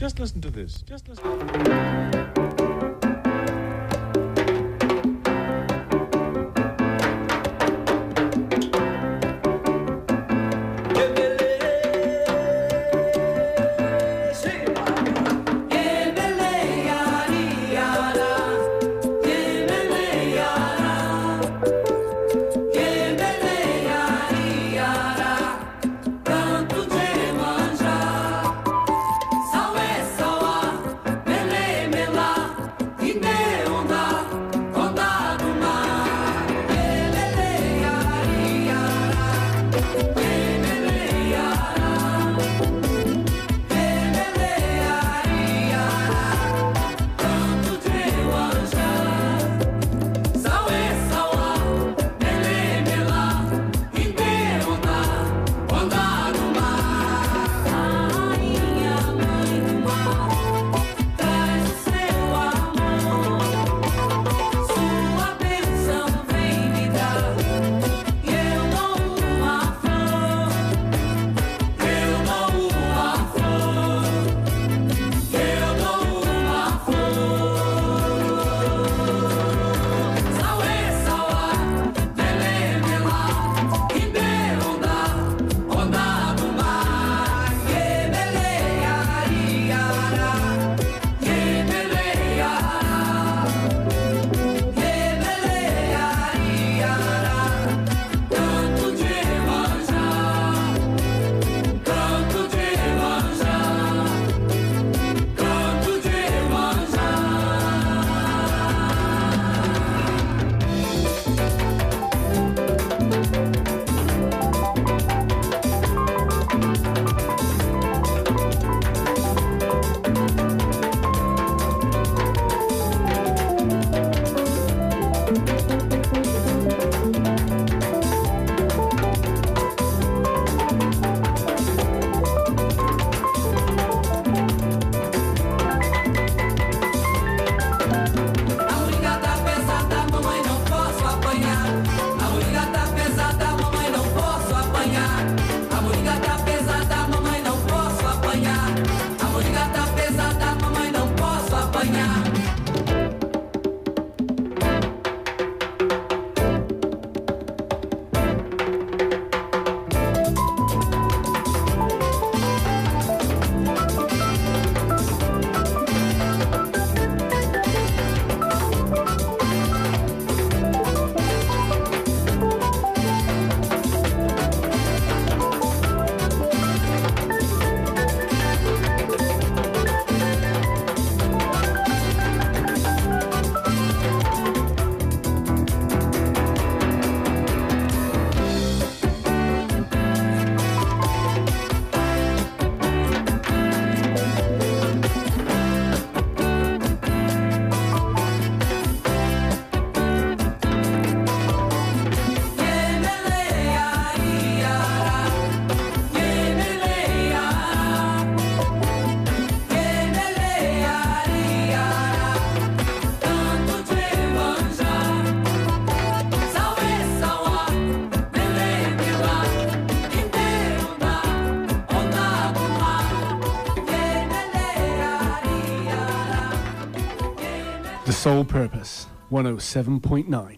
Just listen to this. Just listen. Soul Purpose, 107.9.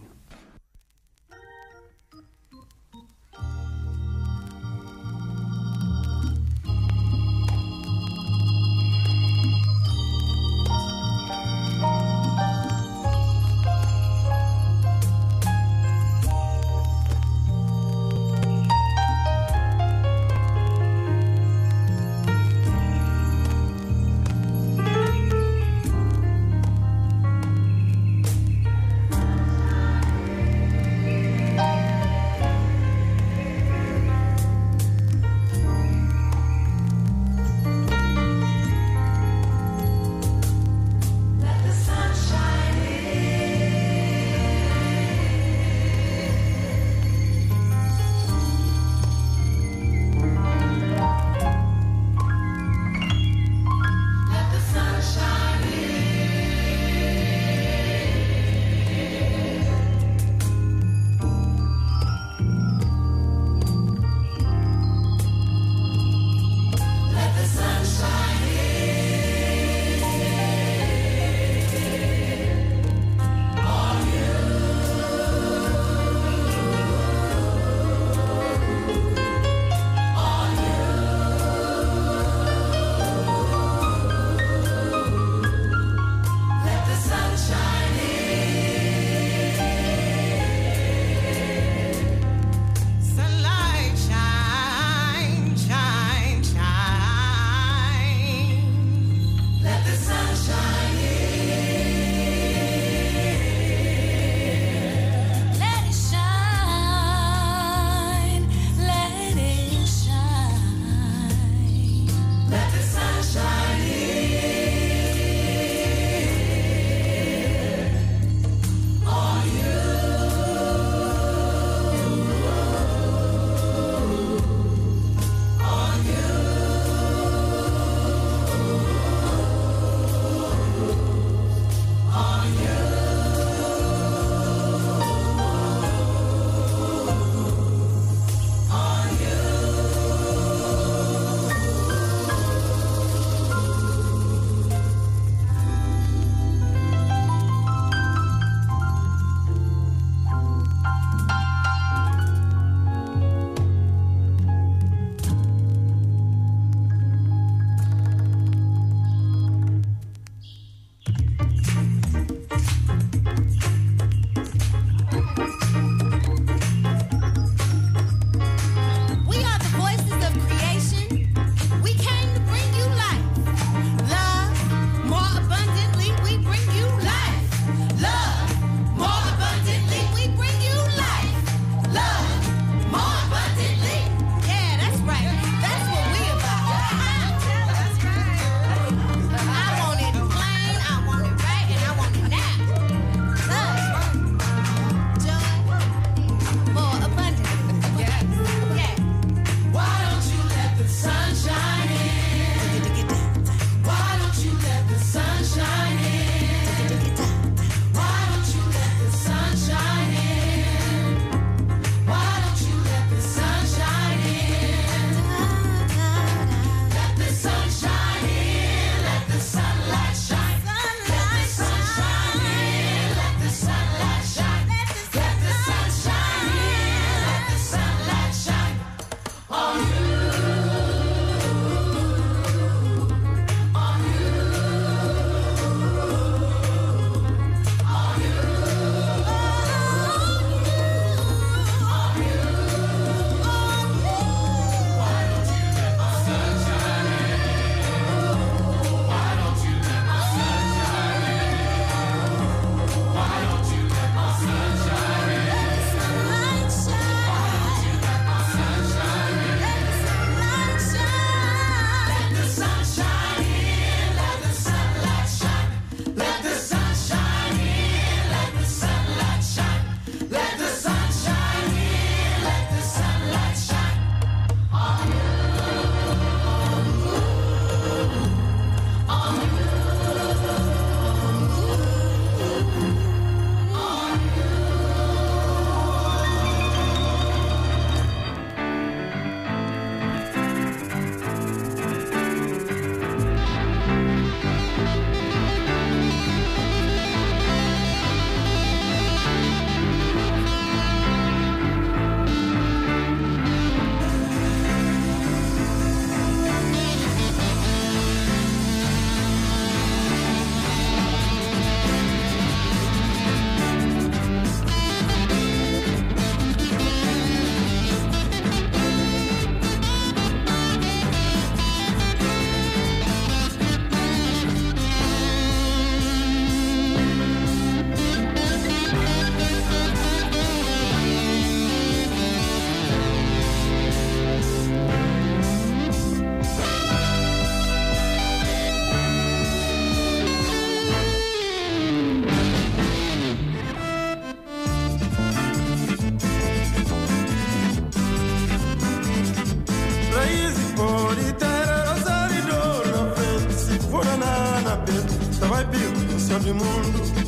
na peta, vai più, o céu do mundo.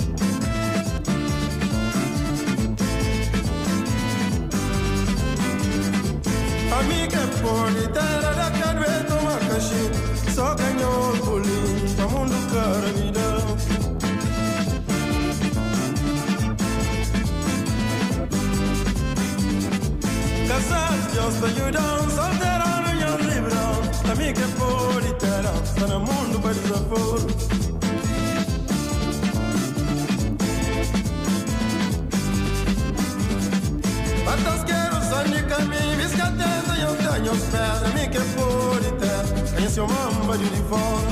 Amiga poli, terra da cadueto, macaxi, só ganhou o bolinho, tá mundo cara vida. Casado, Deus te ajudam, solteirão, não livrão. Amiga poli, terra, tá no mundo para desaforo. Batasqueiros, ande caminho, viscatenta, eu tenho os pés, amiga que por e terra, conhece o mamba de fora.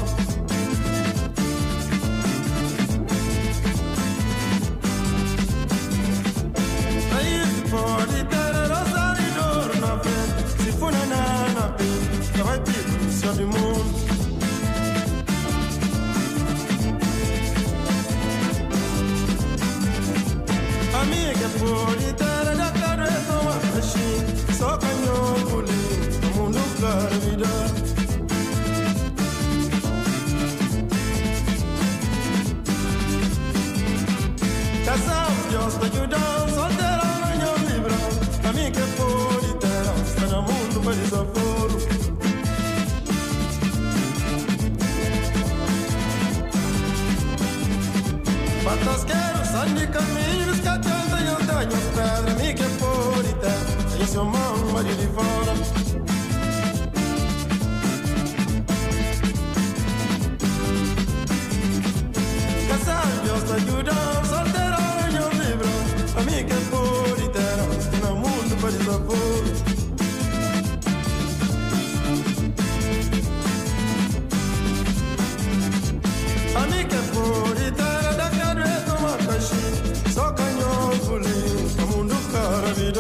Aí se pode ter rosário e dor na frente, se for na pena, vai pico, céu do mundo. Amiga por e terra da cabeça, uma machine, só canhão bolinho, o mundo cara vida. Casal, Deus te ajudam, solteirão, não livrão. Amiga por e terra, está no mundo para desaforo. Batasqueiros, ande caminhos, catenta, eu tenho os pedras, amiga por e terra, conhece o mamba de fora. Deus te ajudam, solteirão, não livrão. Amiga por e terra, está no mundo para desaforo. Amiga por e terra da cabeça, uma caixinha, só canhão bolinho, o mundo cara vida.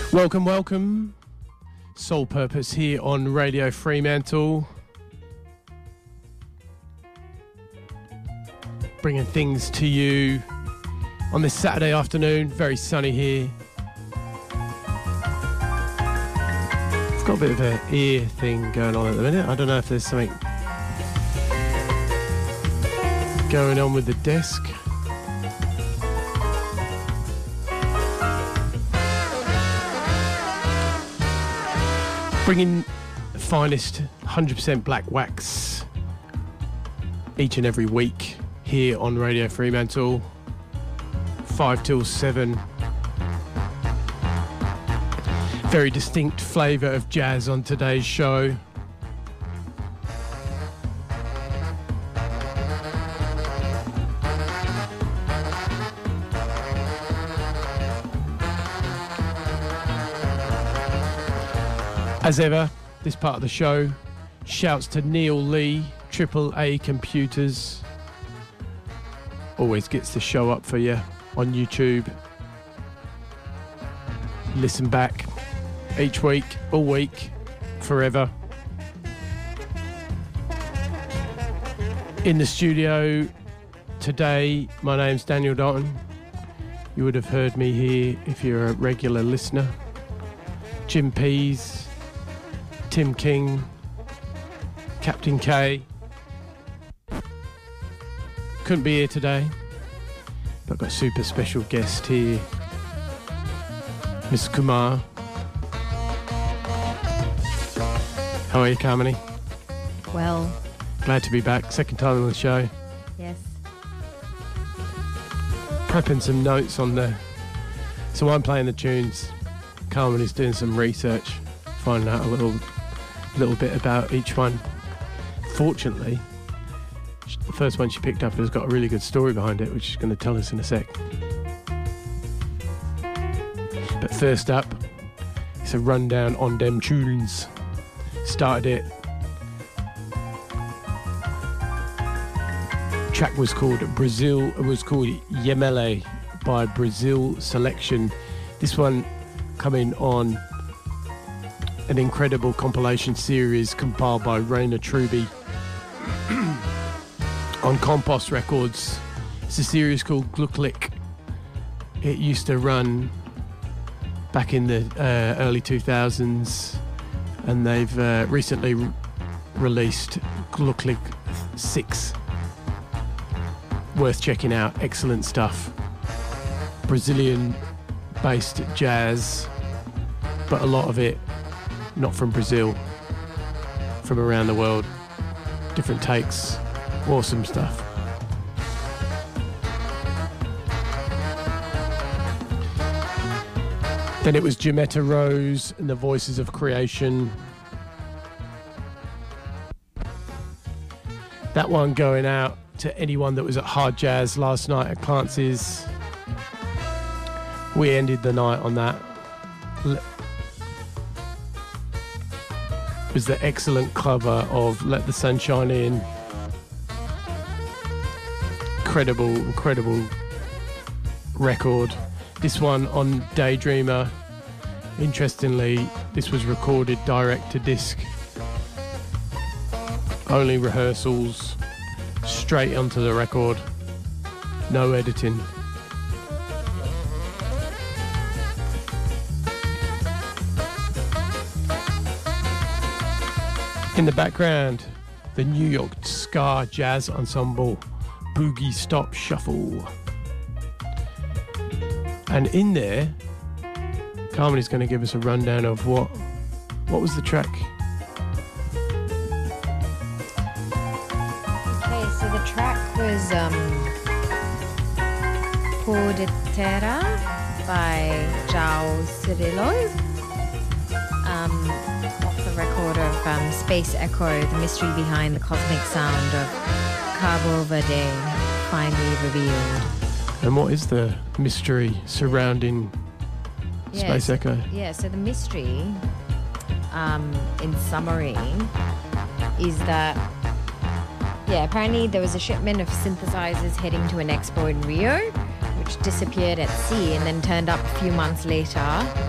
Welcome, welcome. Soul Purpose here on Radio Fremantle. Bringing things to you on this Saturday afternoon. Very sunny here. It's got a bit of an ear thing going on at the minute. I don't know if there's something going on with the desk. Bringing the finest 100% black wax each and every week here on Radio Fremantle, 5 till 7. Very distinct flavour of jazz on today's show. As ever, this part of the show, shouts to Neil Lee, AAA Computers. Always gets the show up for you on YouTube. Listen back each week, all week, forever. In the studio today, my name's Daniel Dalton. You would have heard me here if you're a regular listener. Jim Pease, Tim King, Captain K. Couldn't be here today, but I've got a super special guest here, Miss Kumar. How are you, Carmony? Well. Glad to be back. Second time on the show. Yes. Prepping some notes on the... So I'm playing the tunes. Carmony's doing some research, finding out a little bit about each one. Fortunately, the first one she picked up has got a really good story behind it, which she's going to tell us in a sec. But first up, it's a rundown on them tunes. Started it. Track was called Brazil. It was called Yemele by Brazil Selection. This one coming on an incredible compilation series compiled by Raina Truby on Compost Records. It's a series called Glucklick. It used to run back in the early 2000s, and they've recently released Glucklick 6. Worth checking out. Excellent stuff. Brazilian-based jazz, but a lot of it not from Brazil, from around the world. Different takes, awesome stuff. Then it was Jametta Rose and the Voices of Creation. That one going out to anyone that was at Hard Jazz last night at Clancy's. We ended the night on that. Was the excellent cover of Let the Sun Shine In. Incredible record. This one on Daydreamer. Interestingly, this was recorded direct to disc. Only rehearsals, straight onto the record. No editing. In the background, the New York Ska Jazz Ensemble, Boogie Stop Shuffle. And in there, Carmony's going to give us a rundown of what was the track? Okay, so the track was Por de Terra by João Cirillo. Off the record of Space Echo, the mystery behind the cosmic sound of Cabo Verde, finally revealed. And what is the mystery surrounding Space Echo? Yeah, so the mystery, in summary, is that, apparently there was a shipment of synthesizers heading to an expo in Rio, which disappeared at sea and then turned up a few months later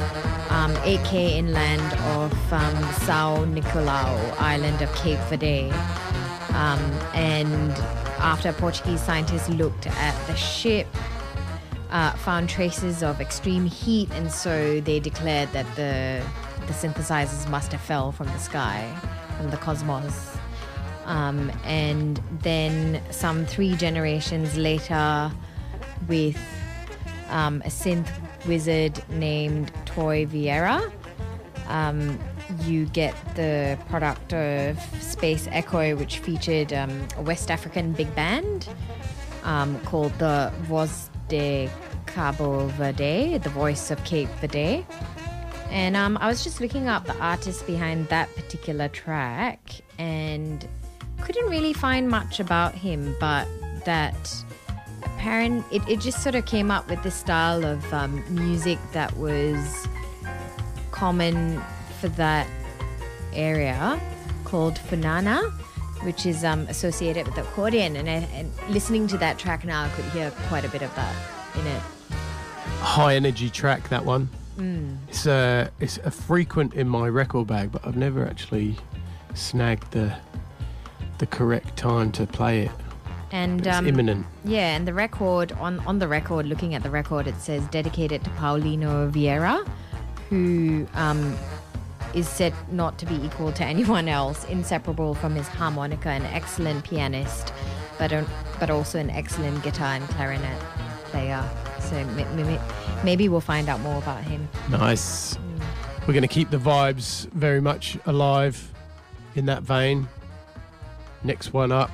8K inland of Sao Nicolau island of Cape Verde. And after Portuguese scientists looked at the ship, found traces of extreme heat, and so they declared that the synthesizers must have fell from the sky, from the cosmos. And then some 3 generations later, with a synth wizard named Toy Vieira, you get the product of Space Echo, which featured a West African big band called the Voz de Cabo Verde, the voice of Cape Verde. And I was just looking up the artist behind that particular track and couldn't really find much about him, but that it just sort of came up with this style of music that was common for that area called funana, which is associated with accordion. And listening to that track now, I could hear quite a bit of that in it. High energy track, that one. It's a frequent in my record bag, but I've never actually snagged the correct time to play it. And it's imminent. Yeah, and the record, on the record, looking at the record, it says dedicated to Paulino Vieira, who is said not to be equal to anyone else, inseparable from his harmonica, an excellent pianist, but also an excellent guitar and clarinet player. So maybe we'll find out more about him. Nice. We're going to keep the vibes very much alive in that vein. Next one up,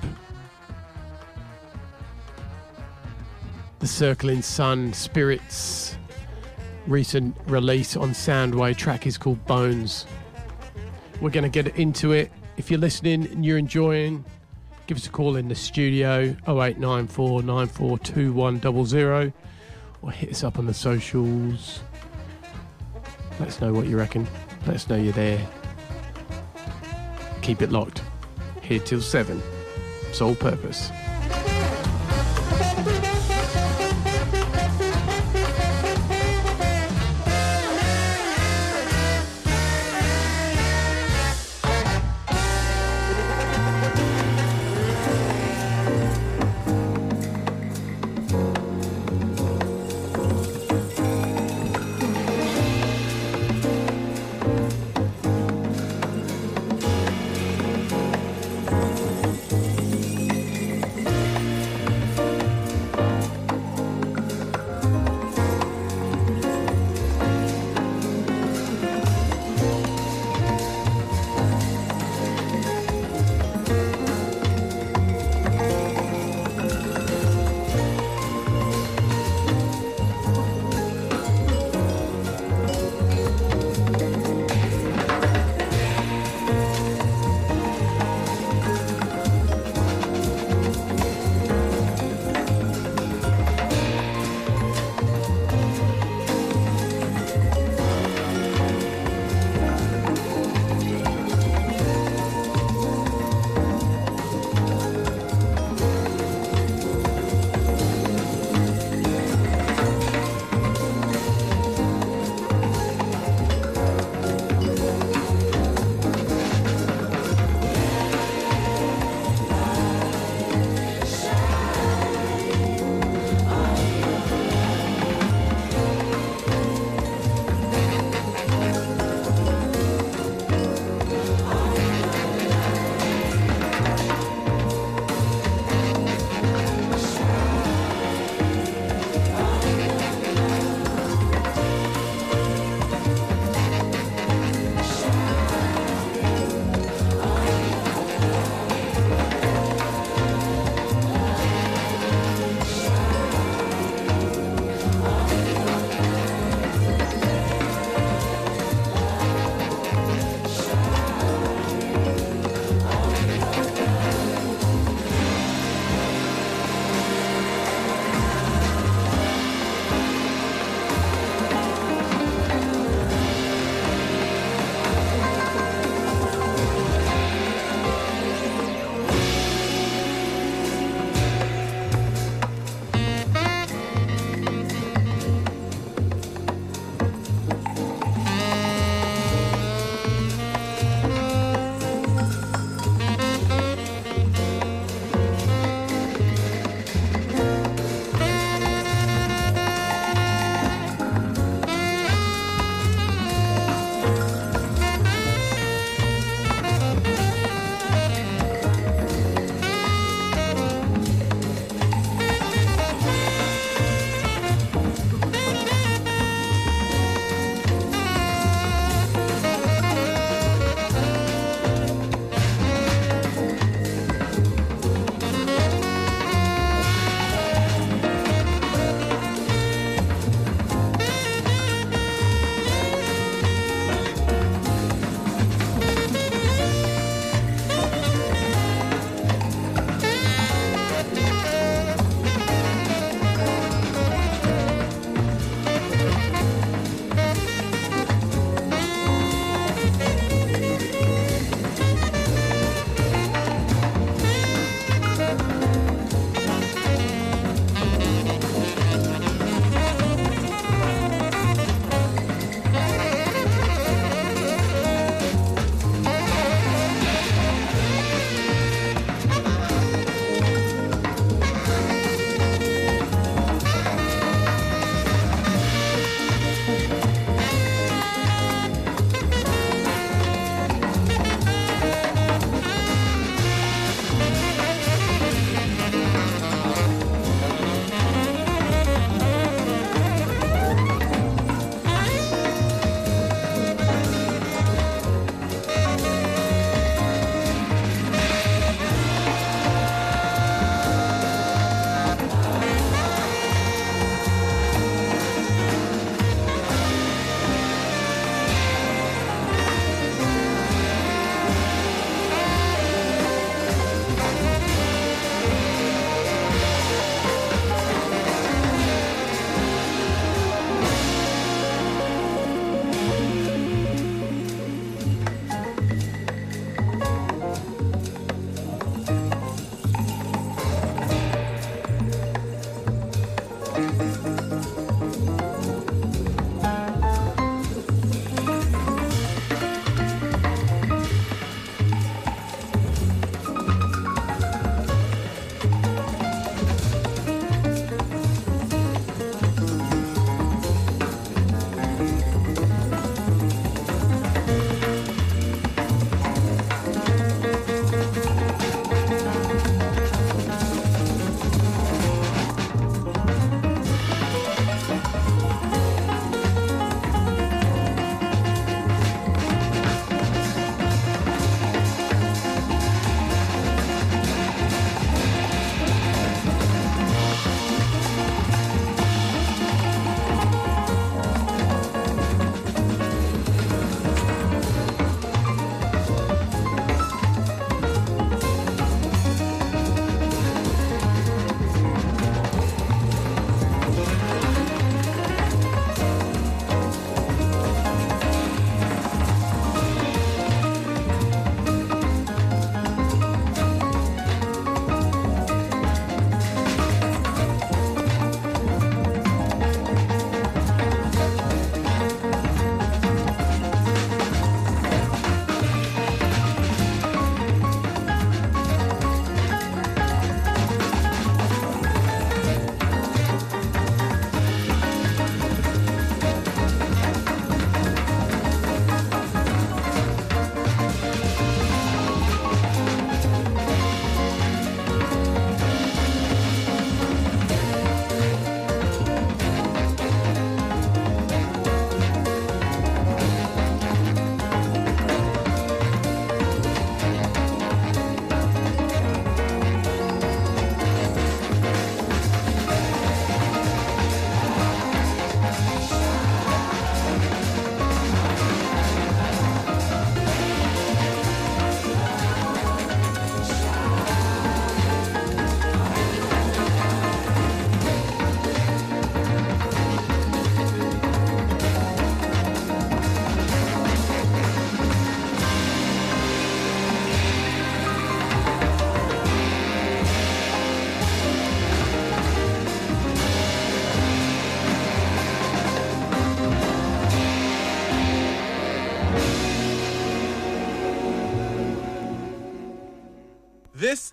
the Circling Sun Spirits recent release on Soundwave. Track is called Bones. We're going to get into it. If you're listening and you're enjoying, give us a call in the studio, 0894 942100, or hit us up on the socials. Let us know what you reckon. Let us know you're there. Keep it locked. Here till 7. Sole purpose.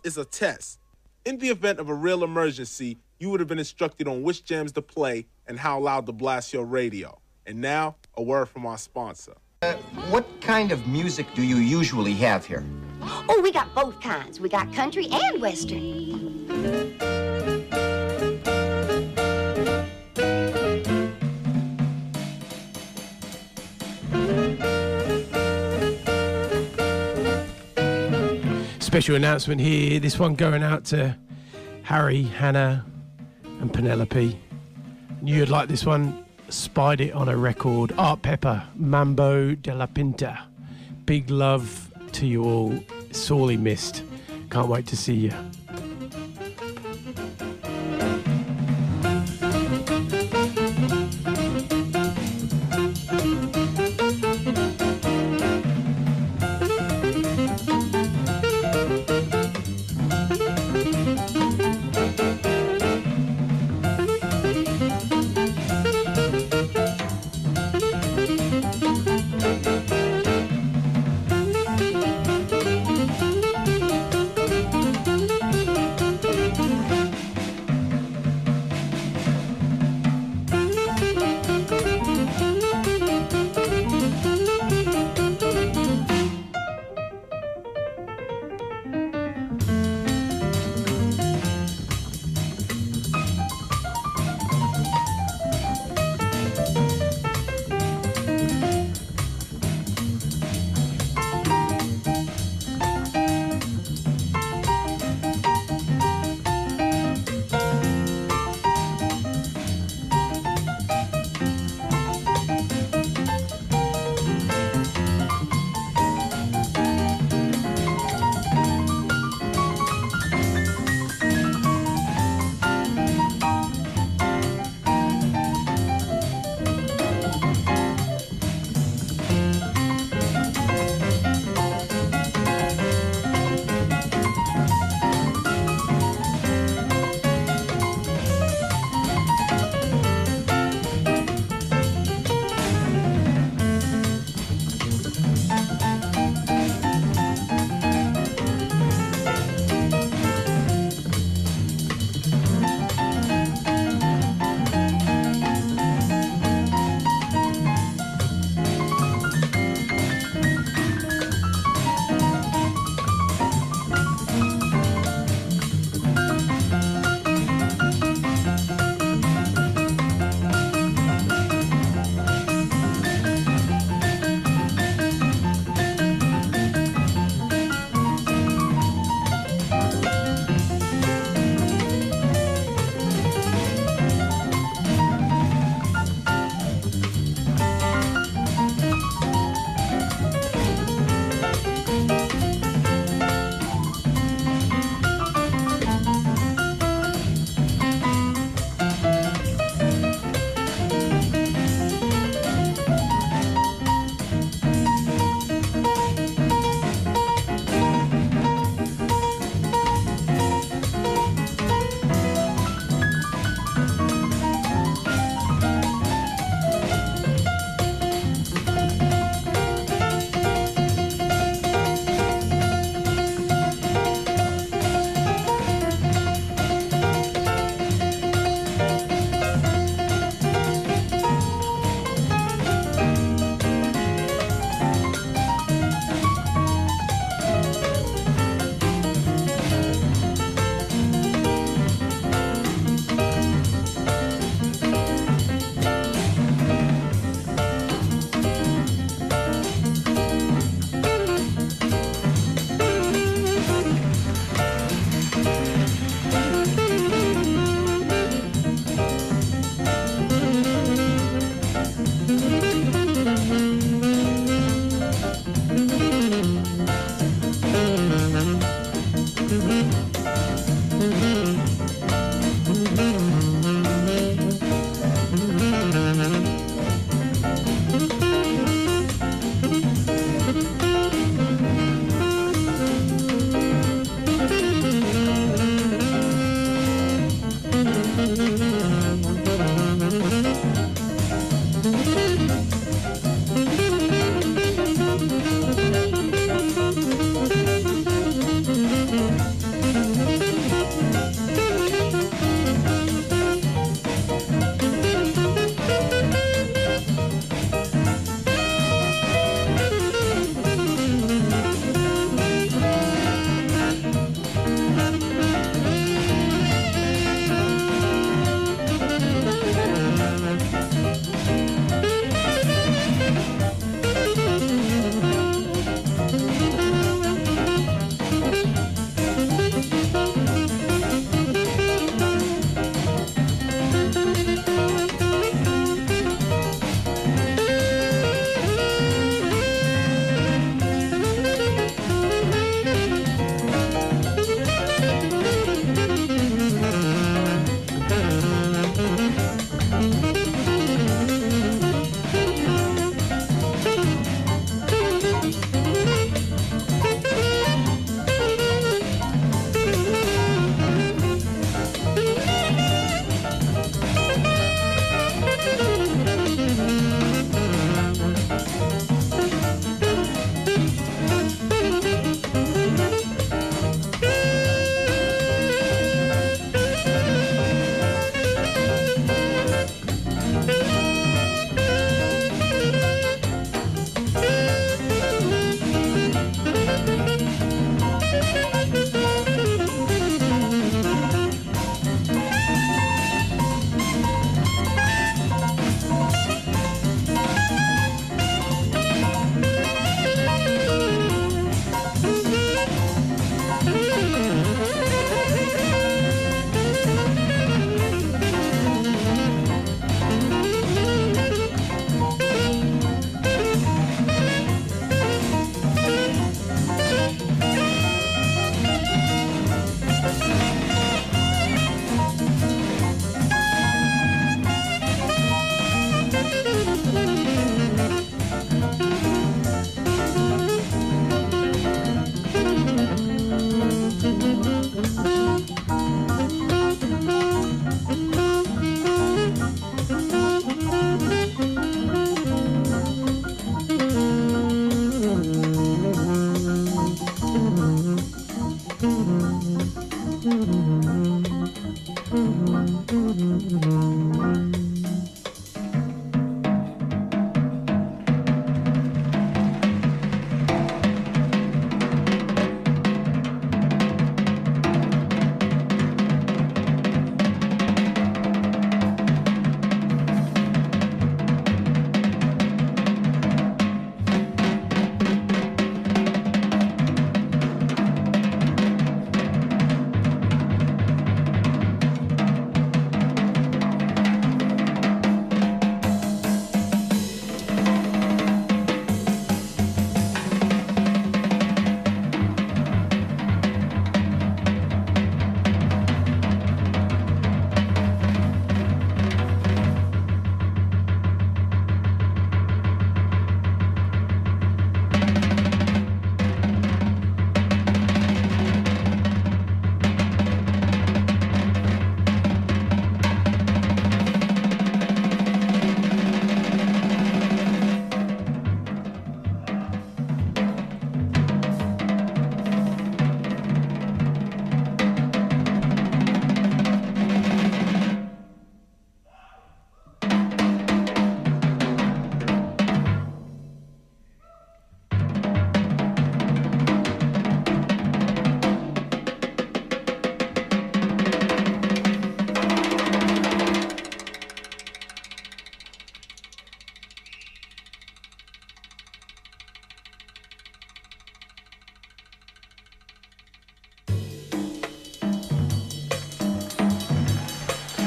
is a test. In the event of a real emergency, you would have been instructed on which jams to play and how loud to blast your radio. And now, a word from our sponsor. What kind of music do you usually have here? Oh, we got both kinds. We got country and western. Special announcement here. This one going out to Harry, Hannah, and Penelope. Knew you'd like this one. Spied it on a record. Art Pepper, Mambo de la Pinta. Big love to you all. Sorely missed. Can't wait to see you.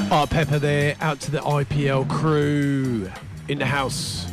Art Pepper there, out to the IPL crew in the house.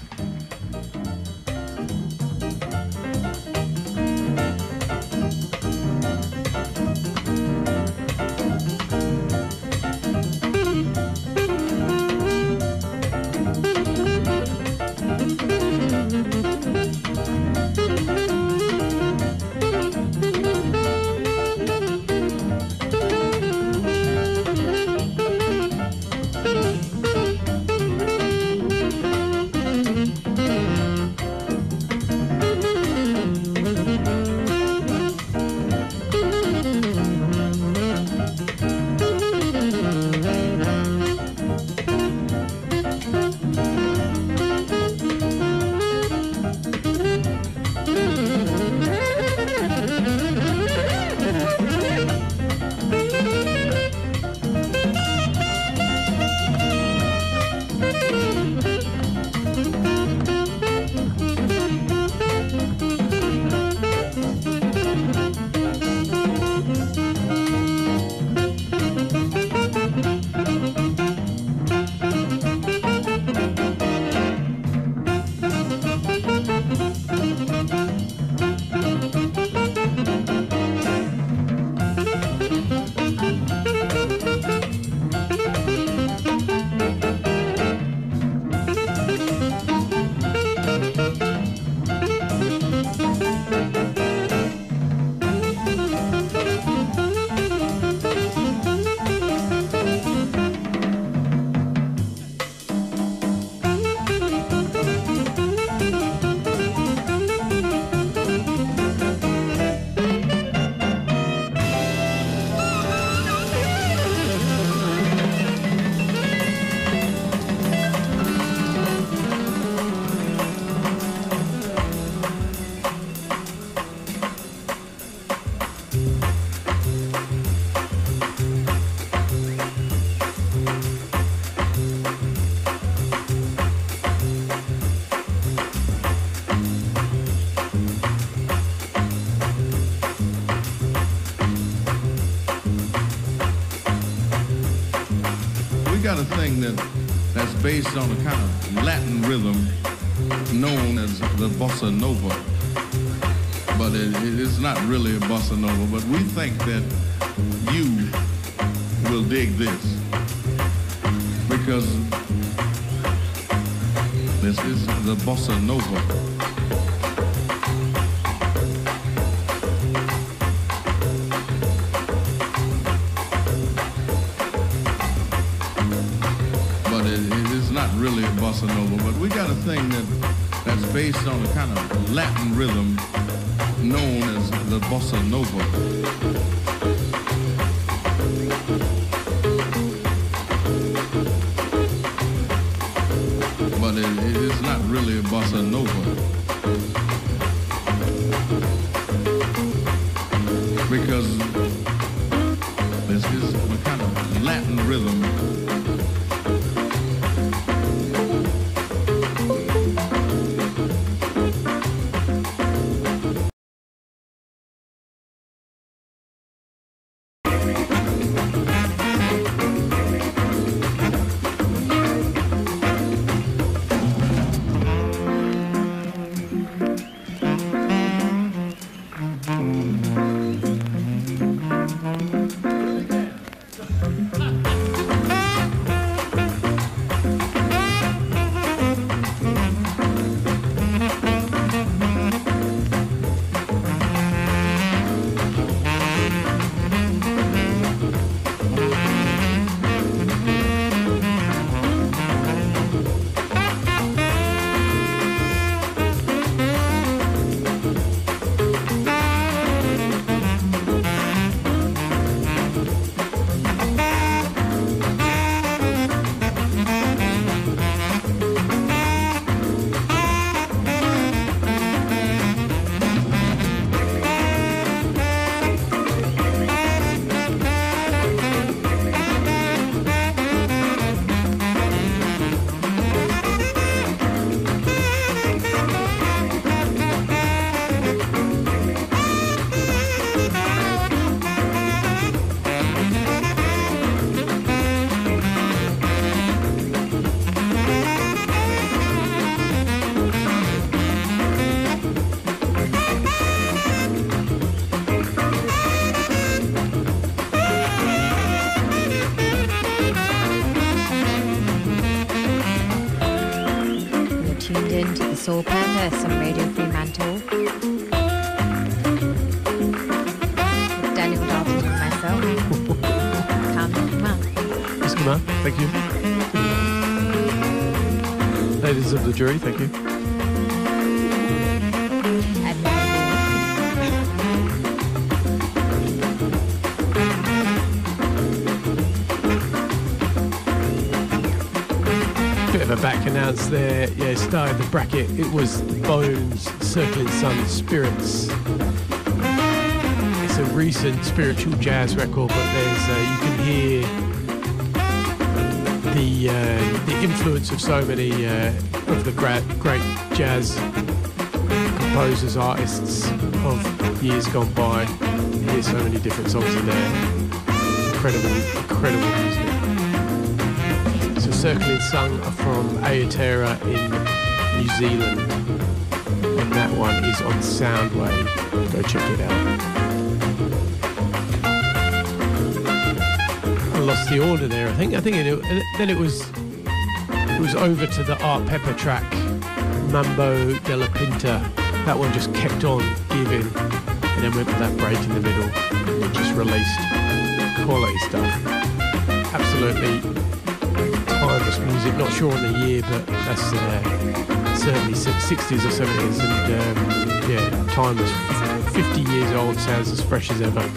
got a thing that's based on a kind of Latin rhythm known as the bossa nova. But it is not really a bossa nova, but we think that you will dig this because this is the bossa nova. Really a bossa nova, but we got a thing that's based on a kind of Latin rhythm known as the bossa nova. But it is not really a bossa nova because this is a kind of Latin rhythm. listening to the Soul Purpose on Radio Fremantle with Daniel Dalton and myself. Carmen Kumar. Miss Kumar, thank you. Ladies of the jury, thank you. Bit of a back announce there. Yeah, started the bracket. It was Bones, Circling Sun, Spirits. It's a recent spiritual jazz record, but there's you can hear the influence of so many of the great jazz composers, artists of years gone by. You hear so many different songs in there. Incredible music. So Circling Sun are from Aotearoa in New Zealand, and that one is on Soundwave. Go check it out. I lost the order there. I think then it was over to the Art Pepper track, Mambo de la Pinta. That one just kept on giving, and then went for that break in the middle, and just released quality stuff. Absolutely timeless music. Not sure on the year, but that's certainly 60s or 70s, and yeah, timeless. 50 years old, sounds as fresh as ever.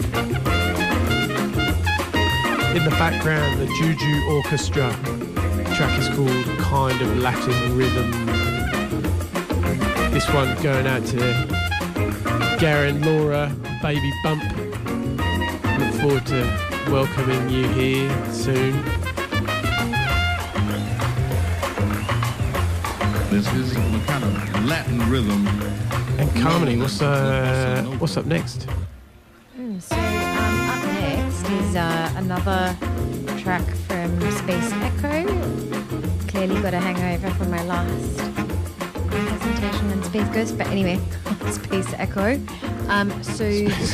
In the background, the Juju Orchestra. The track is called Kind of Latin Rhythm. This one going out to Garen, Laura, Baby Bump. Look forward to welcoming you here soon. This is a kind of Latin rhythm. And Carmony, what's up next? So up next is another track from Space Echo. Clearly got a hangover from my last presentation on Space Ghost, but anyway, Space Echo. So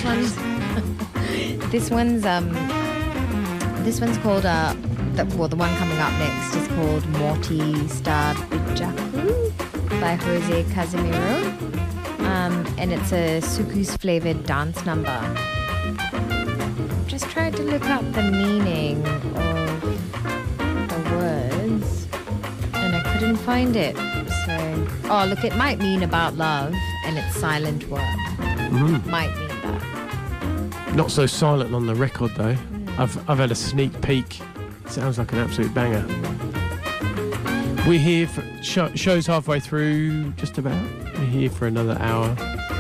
this one's called the one coming up next is called Morty Star Bijaku by Jose Casimiro. And it's a soukous flavored dance number. Just tried to look up the meaning of the words and I couldn't find it. So, look, it might mean about love and it's silent work. Might mean that. Not so silent on the record though. I've had a sneak peek. Sounds like an absolute banger. We're here for show's halfway through, just about. We're here for another hour.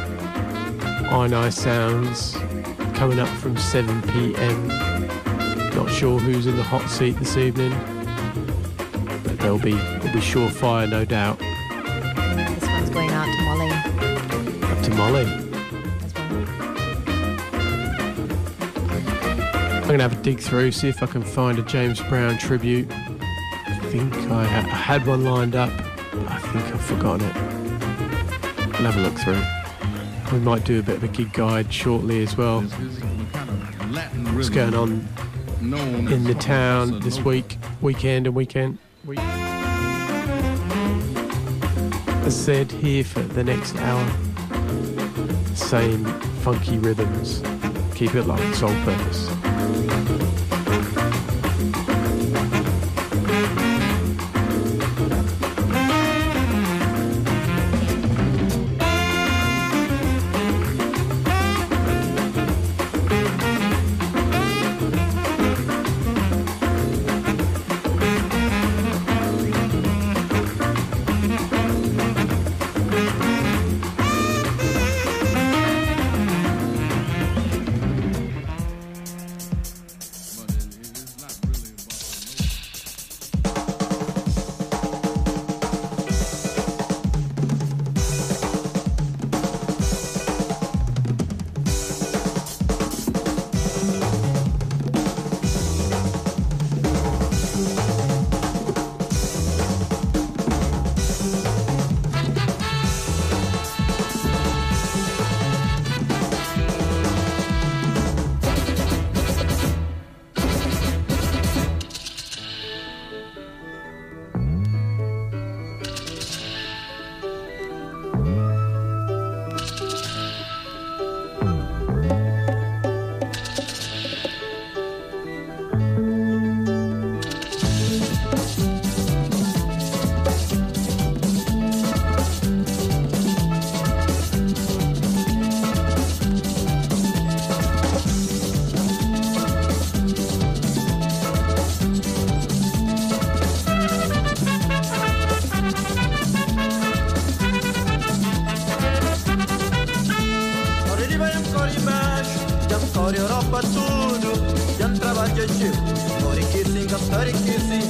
Nice Sounds coming up from 7 p.m. Not sure who's in the hot seat this evening, but it'll be surefire, no doubt. This one's going out to Molly. Up to Molly. I'm going to have a dig through, see if I can find a James Brown tribute. I think I had one lined up, but I think I've forgotten it. I'll have a look through. We might do a bit of a gig guide shortly as well. What's going on in the town this weekend. As said, here for the next hour. Same funky rhythms. Keep it like Soul Purpose. chill. Story kissing, a story kissing.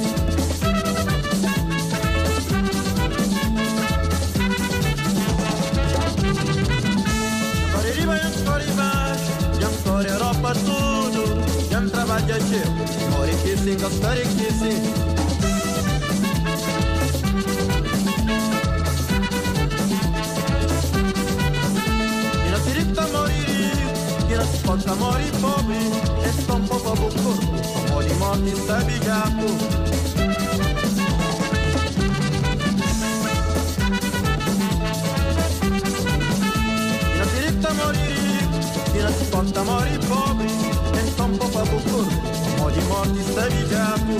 Story riba e story baixo, jam story Europa tudo, jam trabalha chill. Story kissing, a story kissing. Possa morire pobre e sto un po' corpo, mori morti sta bigato. La diritta morire, chi non si possa morire pobre e sto un po' corpo, mori morti sta bigato.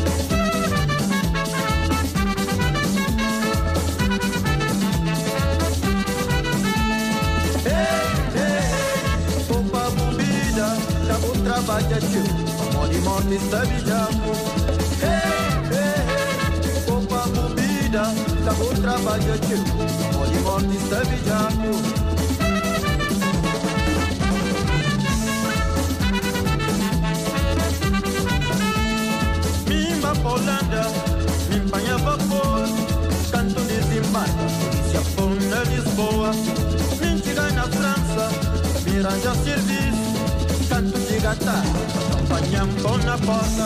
Trabalha tio, amor de morte está bijado. Hey, hey, hey, poupa bebida, acabou o trabalho tio, amor de morte está bijado. Mimba Polanda, mimpanha vapor, canto desembarca, polícia fona Lisboa, mentira na França, miranja serviço. Canto de gata, acompanham na porta.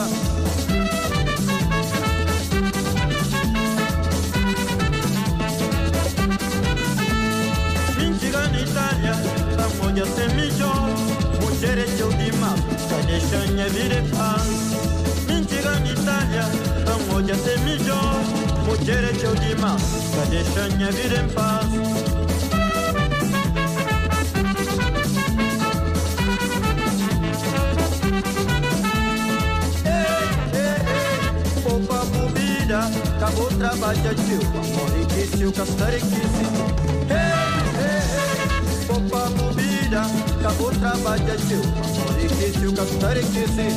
Mentira na Itália, a mulher sem melhor. Mulher é teu de mal, que deixa minha vida em paz. Mentira na Itália, a mulher sem melhor. Mulher é teu de mal, que deixa minha vida em paz. Acabou o trabalho tio, amor e disse o castarequice. Hey, hey, hey, poupa bebida. Acabou o trabalho tio, amor e disse o castarequice.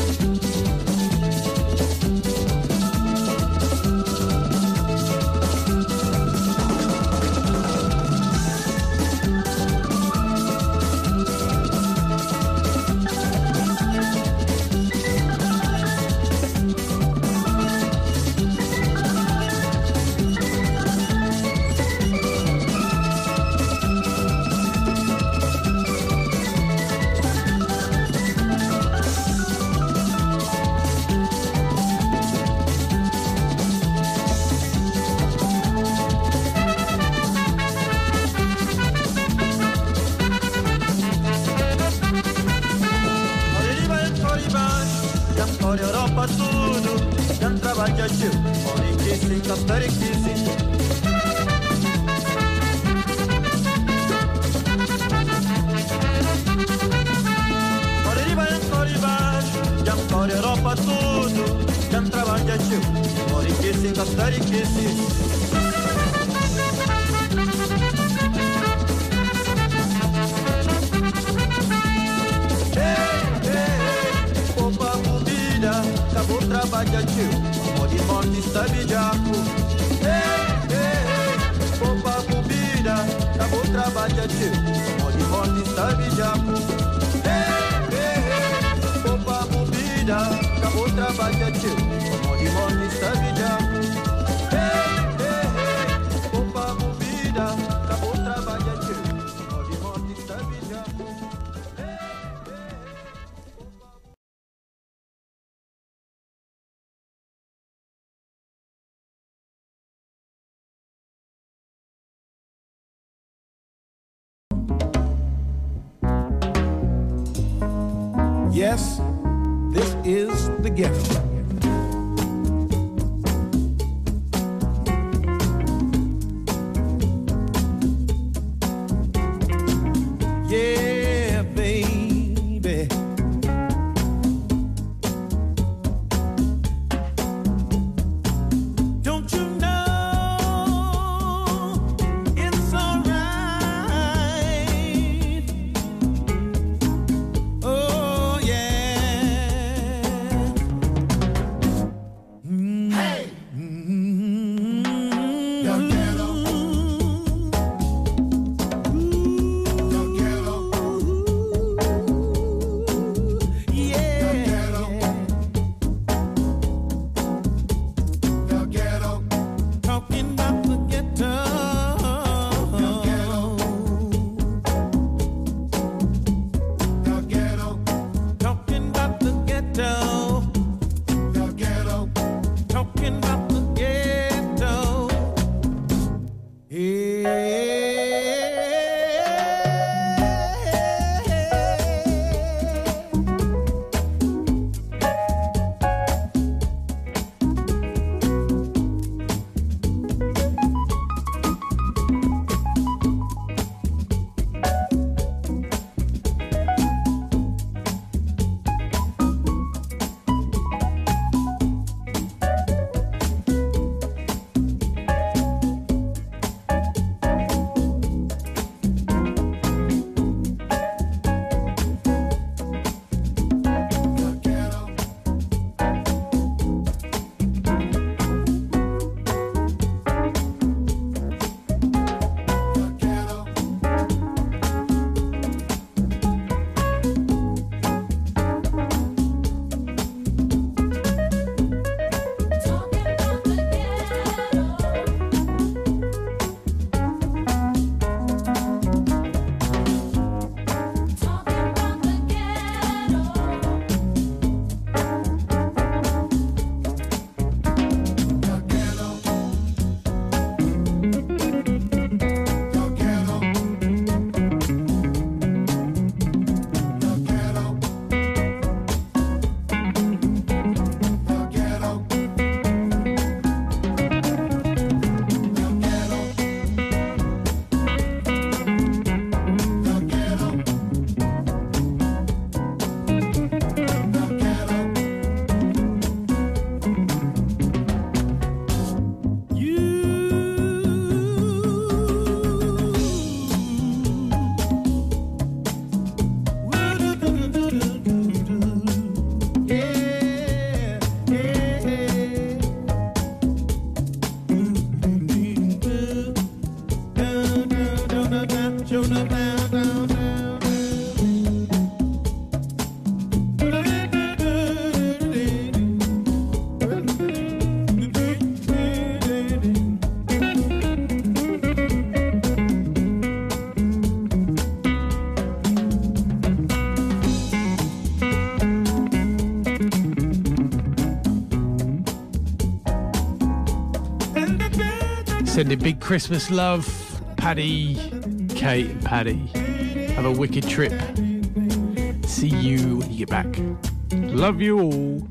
Yes, this is the ghetto. Yeah, baby. Don't you know it's alright? Oh, yeah. Sending big Christmas love, Paddy, Kate and Paddy. Have a wicked trip. See you when you get back. Love you all.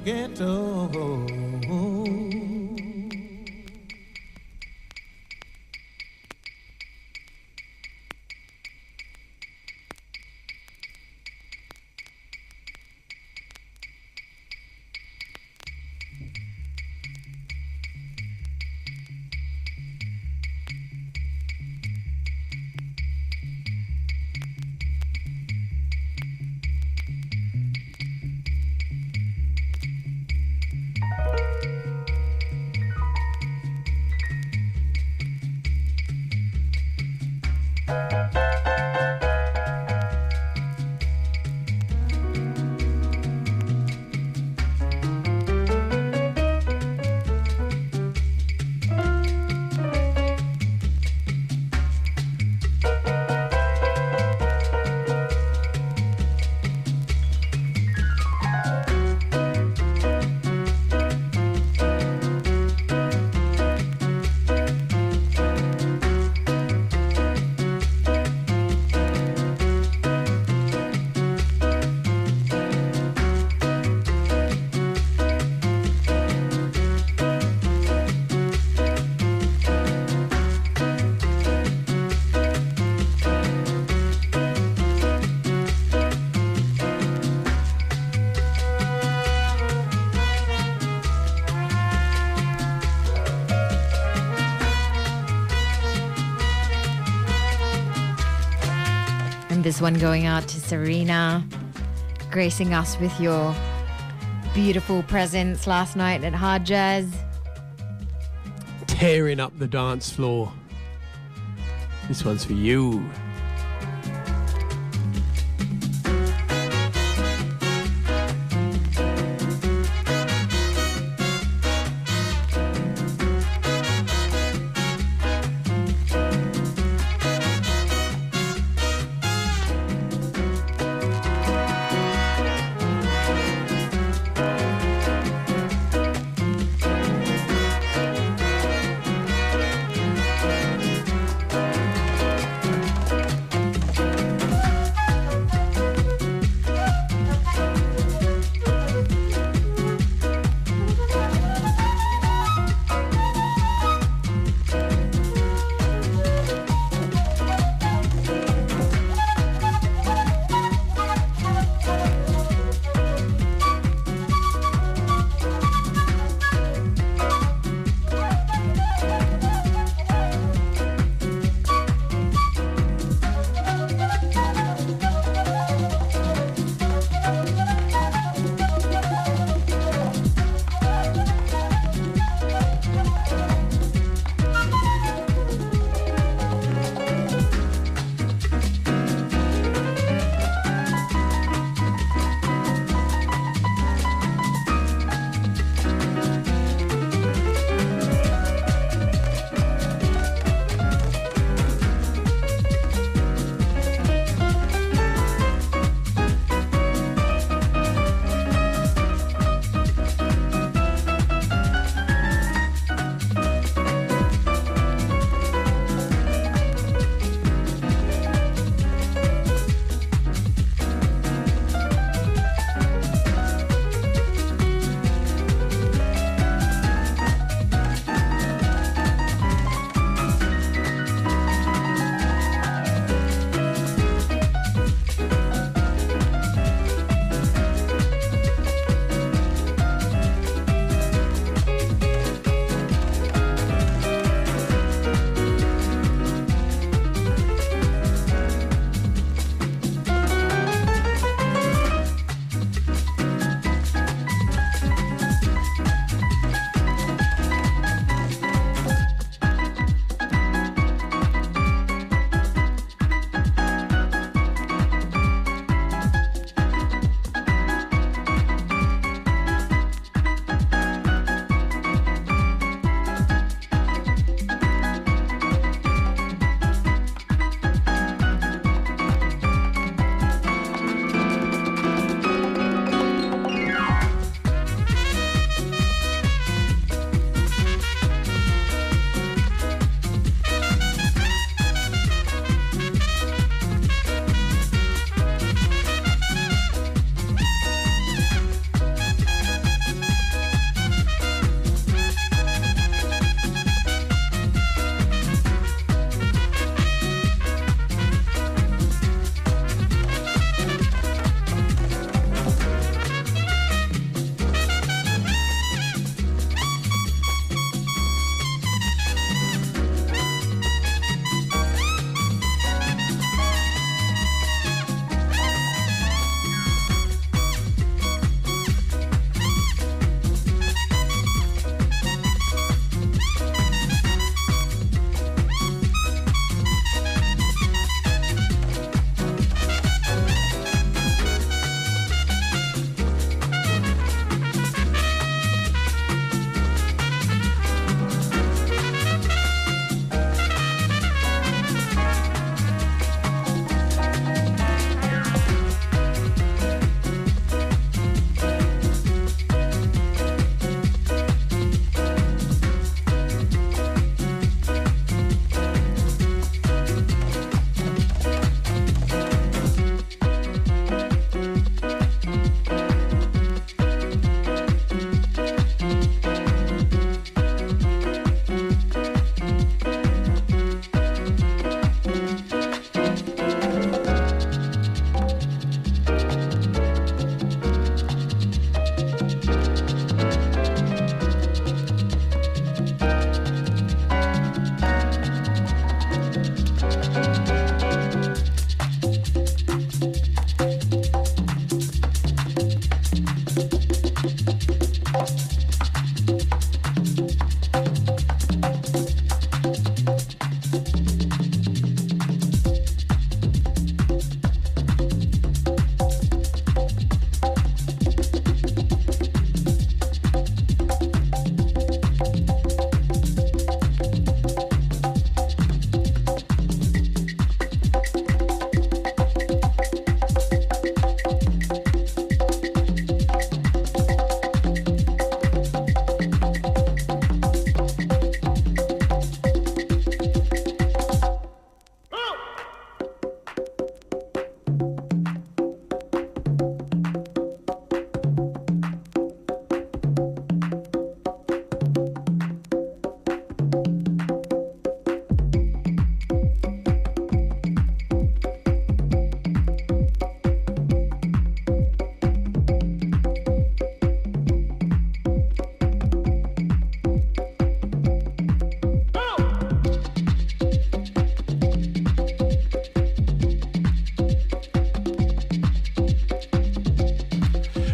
ghetto. This one going out to Serena, gracing us with your beautiful presence last night at Hard Jazz. Tearing up the dance floor. This one's for you.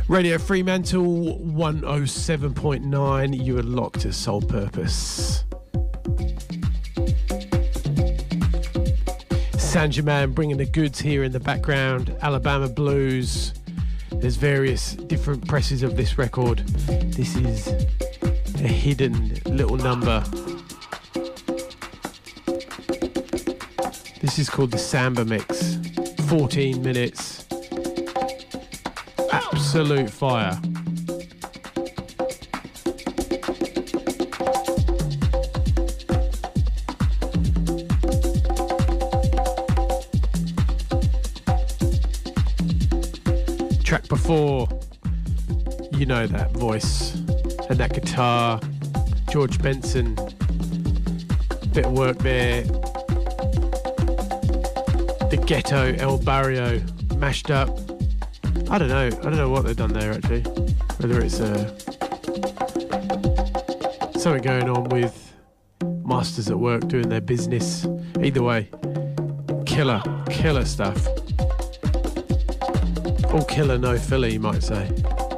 Radio Fremantle 107.9. You are locked to Soul Purpose. Sanja Man bringing the goods here in the background. Alabama Blues. There's various different presses of this record. This is a hidden little number. This is called the Samba Mix. 14 minutes. Absolute fire. Track before, you know that voice and that guitar. George Benson, bit of work there. The Ghetto, El Barrio, mashed up. I don't know what they've done there actually. Whether it's something going on with masters at work doing their business. Either way, killer stuff. All killer, no filler, you might say.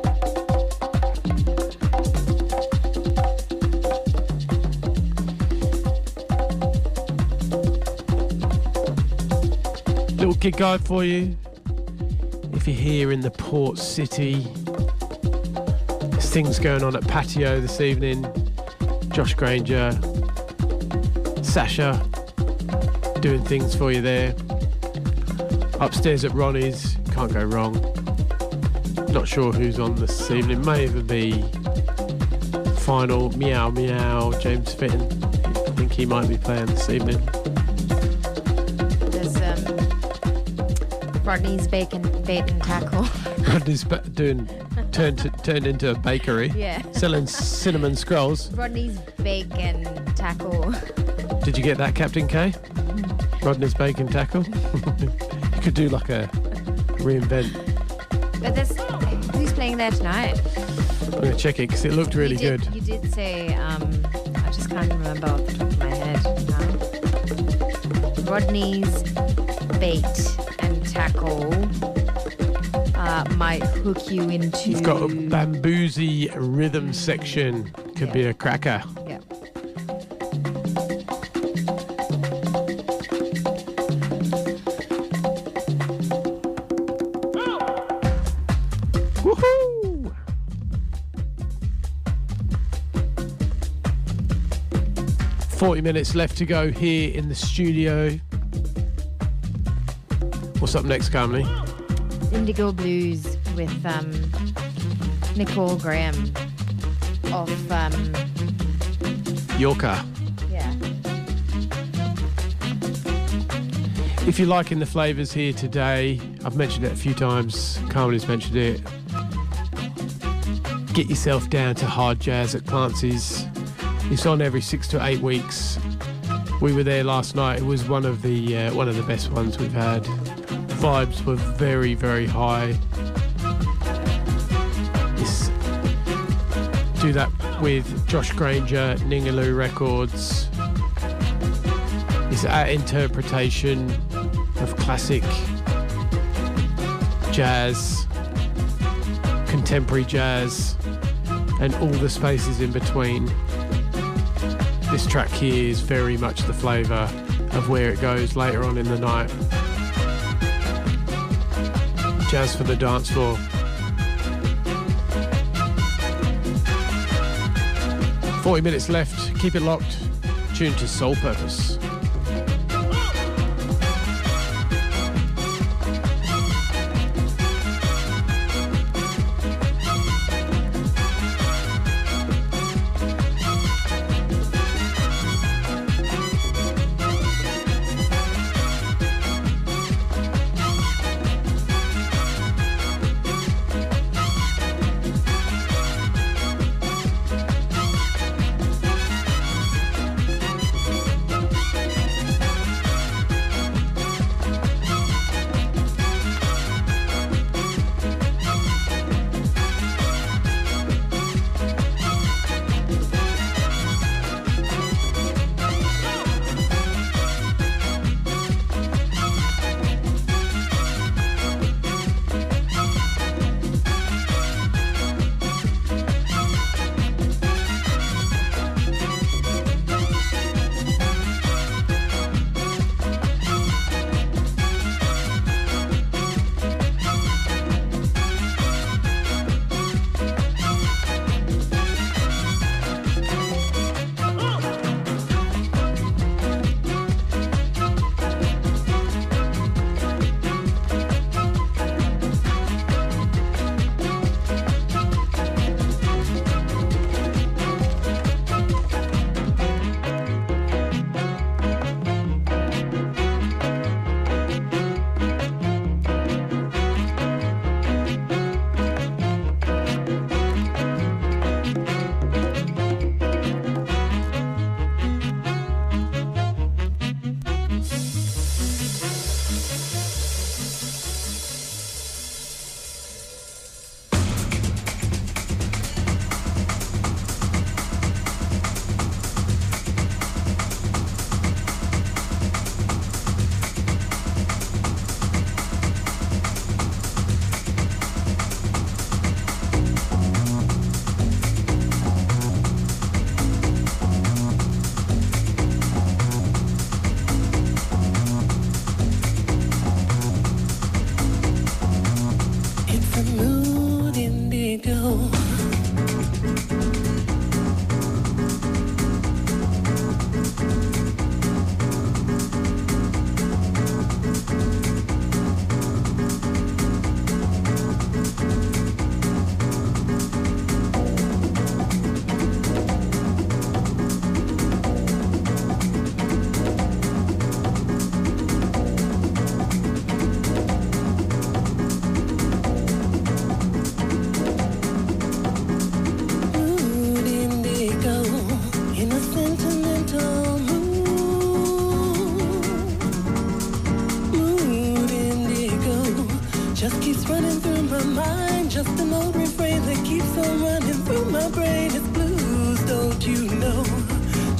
Little gig guide for you. If you're here in the port city, there's things going on at Patio this evening. Josh Granger, Sasha, doing things for you there. Upstairs at Ronnie's, can't go wrong. Not sure who's on this evening. May even be Final, Meow Meow, James Fitton. I think he might be playing this evening. There's Rodney's Bait and Tackle. Rodney's turned into a bakery. Yeah. Selling cinnamon scrolls. Rodney's Bake and Tackle. Did you get that, Captain K? Rodney's Bake and Tackle? You could do like a reinvent. But who's playing there tonight? I'm going to check it because it looked really good. You did say, I just can't remember off the top of my head now. Rodney's Bait and Tackle might hook you into... You've got a Bamboozey rhythm section. Could be a cracker. Yeah. Woohoo! $40 left to go here in the studio. What's up next, Carmely? Indigo Blues with Nicole Graham of Yorker. yeah. If you're liking the flavours here today, I've mentioned it a few times, Carmely's mentioned it. Get yourself down to Hard Jazz at Clancy's. It's on every 6 to 8 weeks. We were there last night. It was one of the best ones we've had. Vibes were very, very high. Do that with Josh Granger, Ningaloo Records. It's our interpretation of classic jazz, contemporary jazz, and all the spaces in between. This track here is very much the flavour of where it goes later on in the night. Jazz for the dance floor. 40 minutes left. Keep it locked. Tuned to Soul Purpose.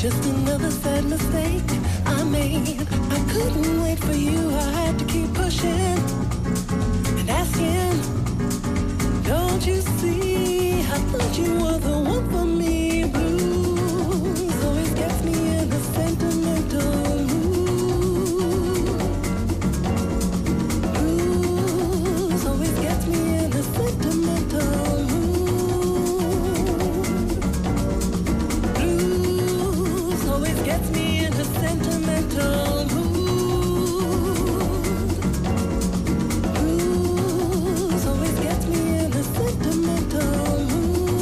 Just another sad mistake I made. I couldn't wait for you, I had to keep pushing and asking. Don't you see, I thought you were the one for me. Blues always gets me in a sentimental mood. Blues always gets me in a sentimental mood. Blues always gets me in a sentimental mood. Blues always gets me in a sentimental mood.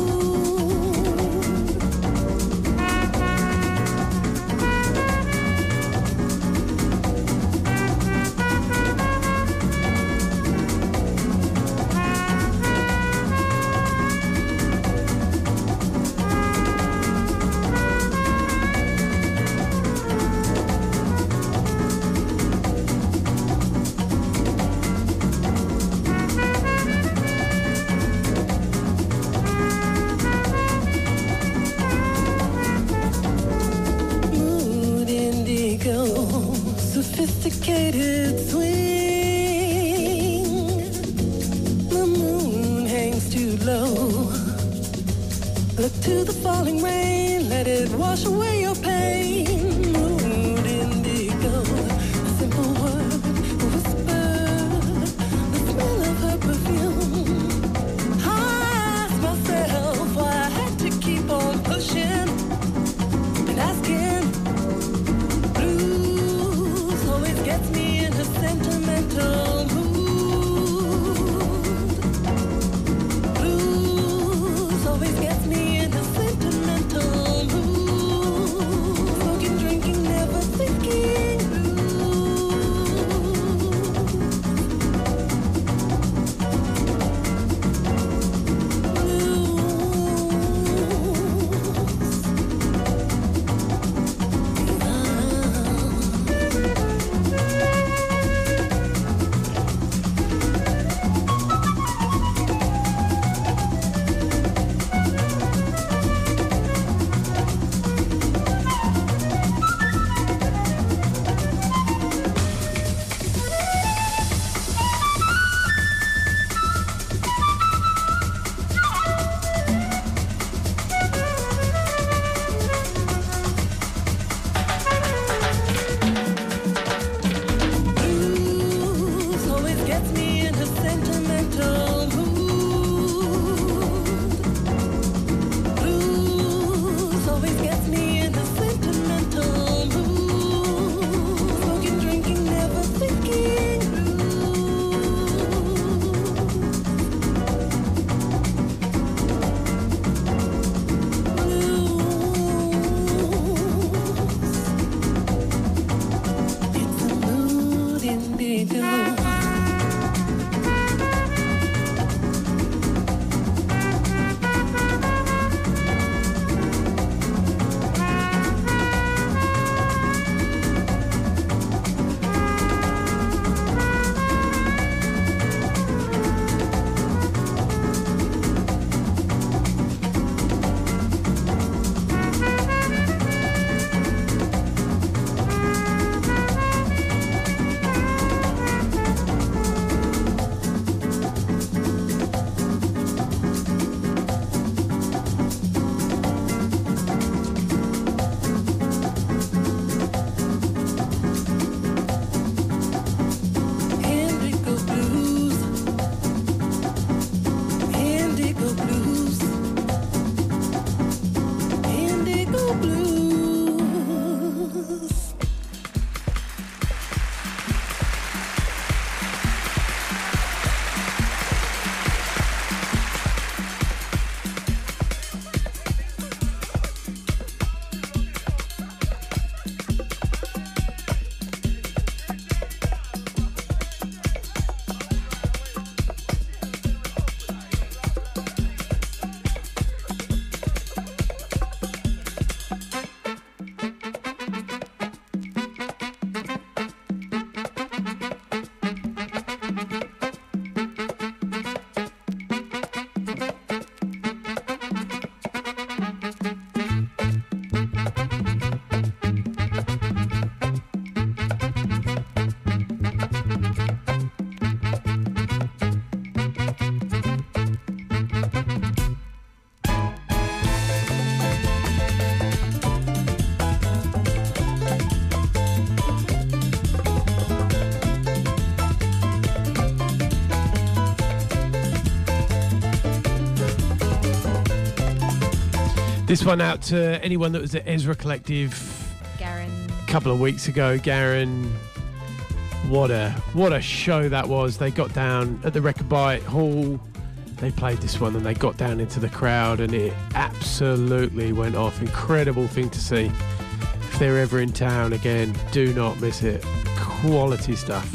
Mood indigo, sophisticated swing. The moon hangs too low. Look to the falling rain, let it wash away your pain. Mood indigo, a simple word, a whisper, the smell of her perfume. I asked myself why I had to keep on pushing and asking. Blues always gets me in a sentimental mood. Blues always gets me in a sentimental mood. This one out to anyone that was at Ezra Collective Garen. a couple of weeks ago. Garen, what a show that was. They got down at the Rechabite Hall. They played this one and they got down into the crowd and it absolutely went off. Incredible thing to see. If they're ever in town again, do not miss it. Quality stuff.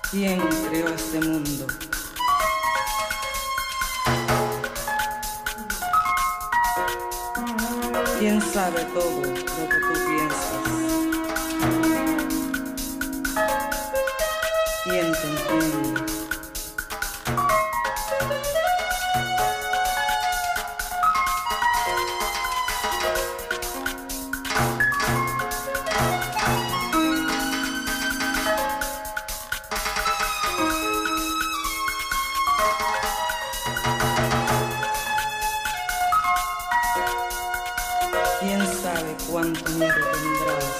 ¿Quién creó este mundo? ¿Quién sabe todo lo que tú piensas? ¿Quién te entiende? ¿Quién sabe cuánto miedo tendrás?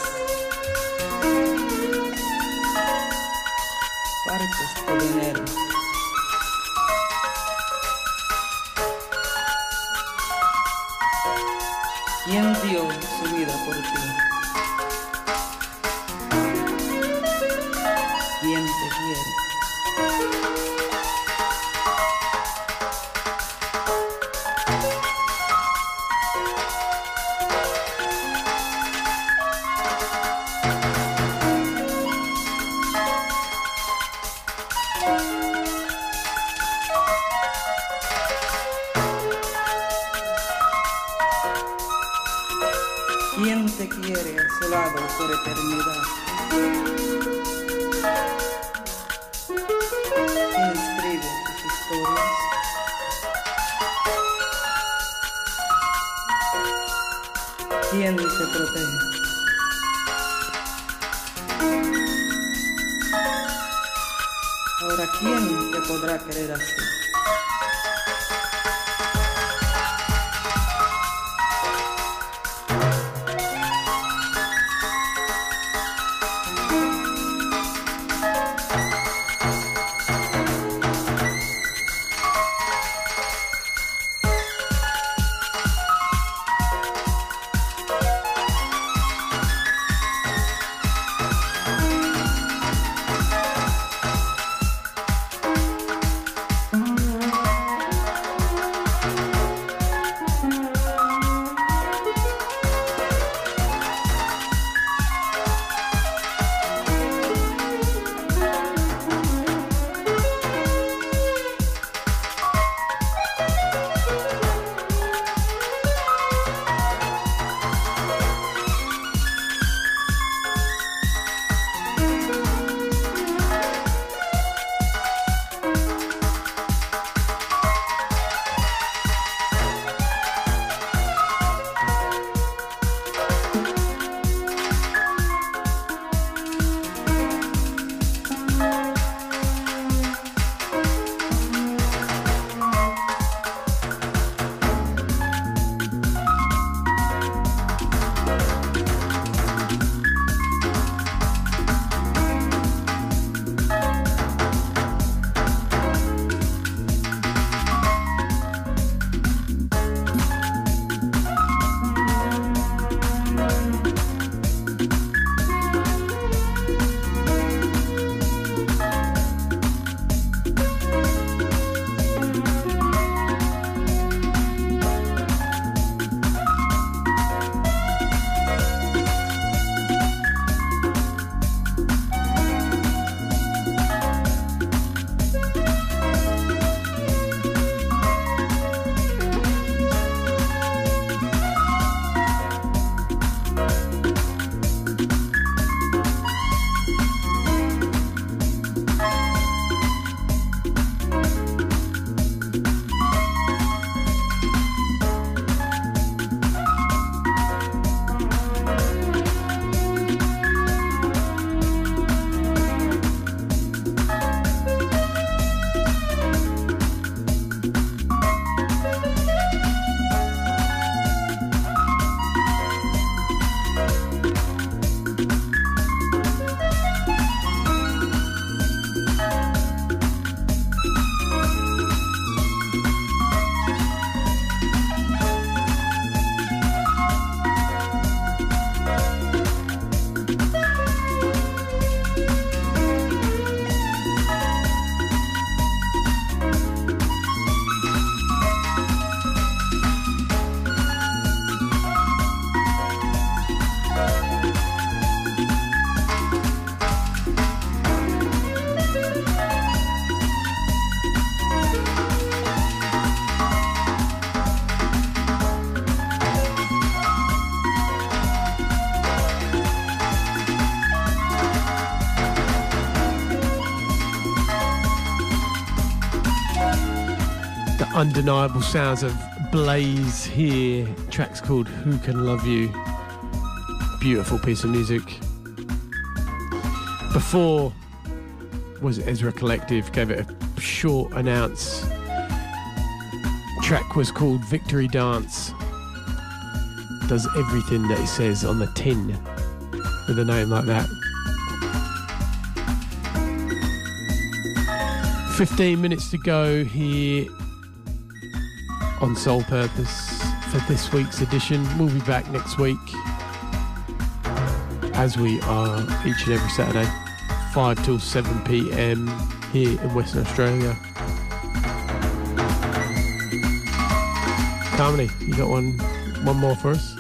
Partes tu dinero. ¿Quién dio su vida por ti? ¿Quién te quiere? ¿Quién te quiere a su lado por eternidad? ¿Quién escribe tus historias? ¿Quién te protege? Ahora, ¿quién te podrá querer así? undeniable sounds of Blaze here. Track's called Who Can Love You. Beautiful piece of music. Before was Ezra Collective, gave it a short announce. Track was called Victory Dance. Does everything that it says on the tin with a name like that. 15 minutes to go here on Soul Purpose for this week's edition. We'll be back next week, as we are each and every Saturday, 5 till 7 p.m. here in Western Australia. Carmony, you got one more for us?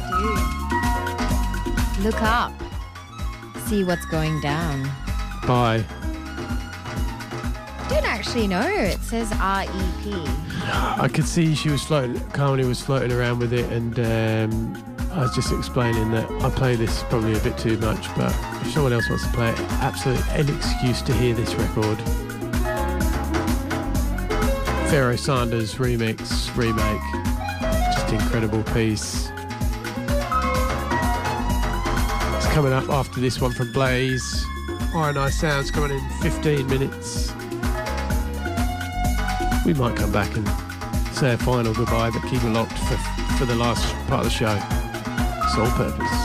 I do. Look up. See what's going down. Bye. I don't actually know. It says REP. I could see she was floating, Carmony was floating around with it, and I was just explaining that I play this probably a bit too much, but if someone else wants to play it, absolutely an excuse to hear this record. Pharoah Sanders remake, just incredible piece. It's coming up after this one from Blaze. R&I Sounds coming in 15 minutes. We might come back and say a final goodbye, but keep it locked for the last part of the show. Soul Purpose.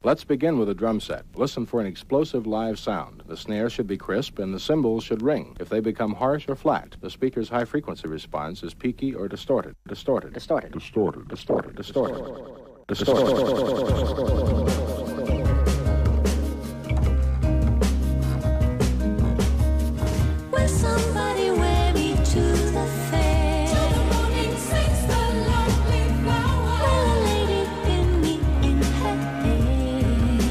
Let's begin with a drum set. Listen for an explosive live sound. The snare should be crisp and the cymbals should ring. If they become harsh or flat, the speaker's high frequency response is peaky or distorted. Distorted. Distorted. Distorted. Distorted. Distorted. Distorted. Will somebody wear me to the fair? Till the morning sings the lovely flower. Will a lady pin me in her hair?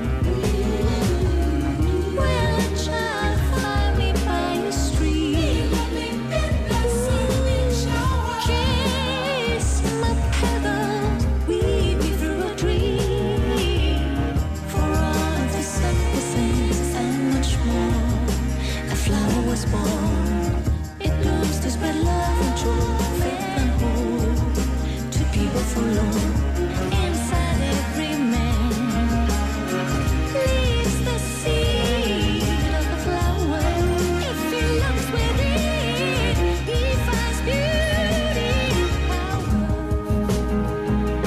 Will a child find me by a street? In the sunny shower. Kiss my petals, weave me through a dream. For all of the surfaces and much more, a flower was born. It blooms to spread love and joy, faith and hope to people forlorn. Inside every man lives the seed of a flower. If he looks within, he finds beauty and power.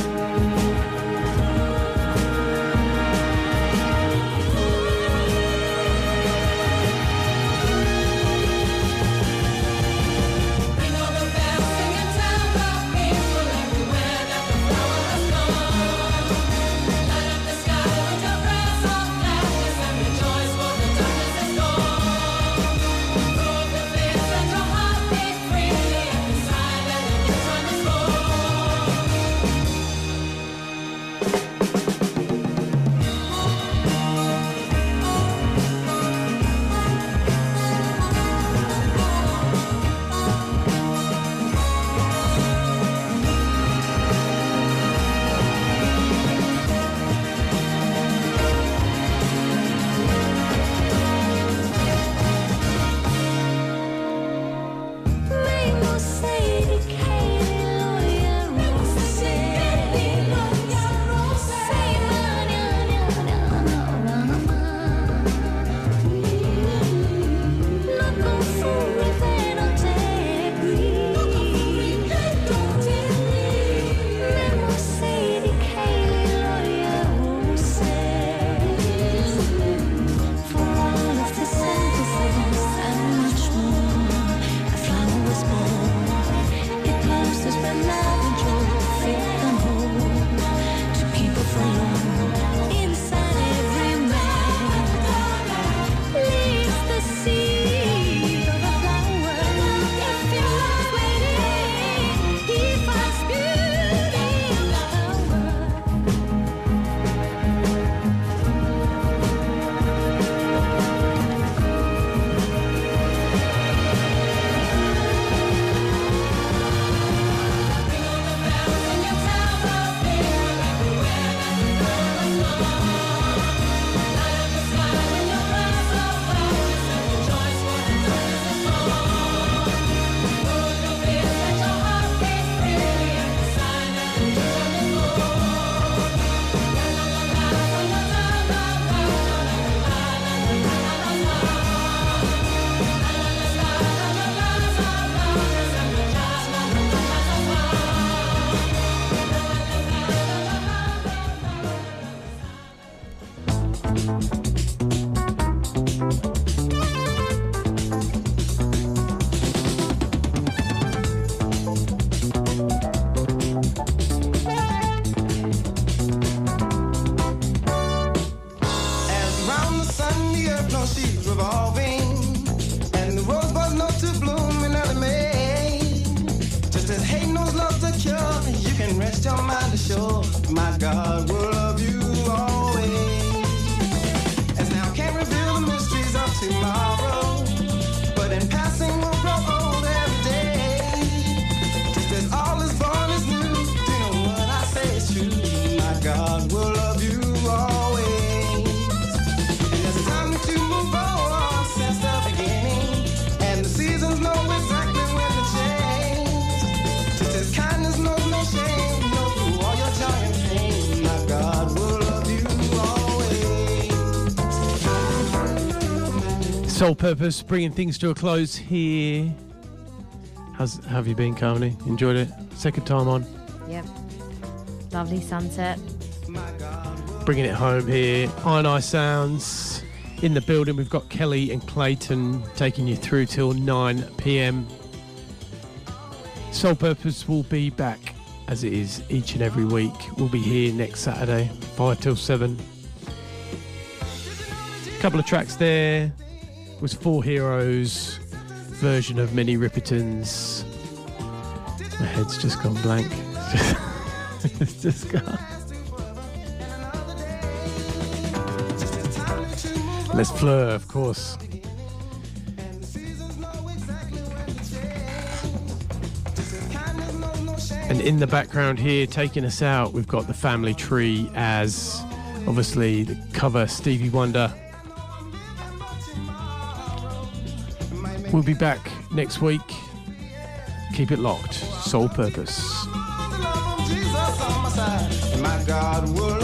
Ring all the bells, sing and tell the people everywhere that the flower has gone. Light up the sky with your prayers of gladness and rejoice, for the darkness is gone. Throw up your fists, let your heart beat freely at the sign that a new time is Rainbow, Sadie, Katie, Loya, Rose, say loco fuori per non te Rainbow, Sadie, Katie, Loya, Rose, for all of the synthesis and much more, a flower was born. It blooms to spread love and joy, faith and hope to people forlorn. Inside every man lives the seed of a flower. If he loves waiting, he finds beauty and power. As round the sun the earth knows she's revolving, and the rosebud knows to bloom in early May. Just as hate knows love to cure, you can rest your mind assured, my God will love you always. As now can't reveal the mysteries of tomorrow, but in passing will grow old every day. Just as all is born is new, do you know what I say is true? My God will love you always. And there's time to move on since the beginning, and the seasons know exactly when to change. Just as kindness knows no shame, know through all your joy and pain, my God will love you always. Soul Purpose, bringing things to a close here. How have you been, Carmody? Enjoyed it? Second time on? Yep. Lovely sunset. bringing it home here. Iron Eye Sounds in the building. We've got Kelly and Clayton taking you through till 9 p.m. Soul Purpose will be back as it is each and every week. We'll be here next Saturday, 5 till 7. A couple of tracks there was Four Heroes version of Minnie Riperton's. My head's just gone blank. It's just gone. Les Fleur, of course. And in the background here, taking us out, we've got the Family Tree as, obviously, the cover Stevie Wonder. We'll be back next week. Keep it locked. Soul Purpose. My God will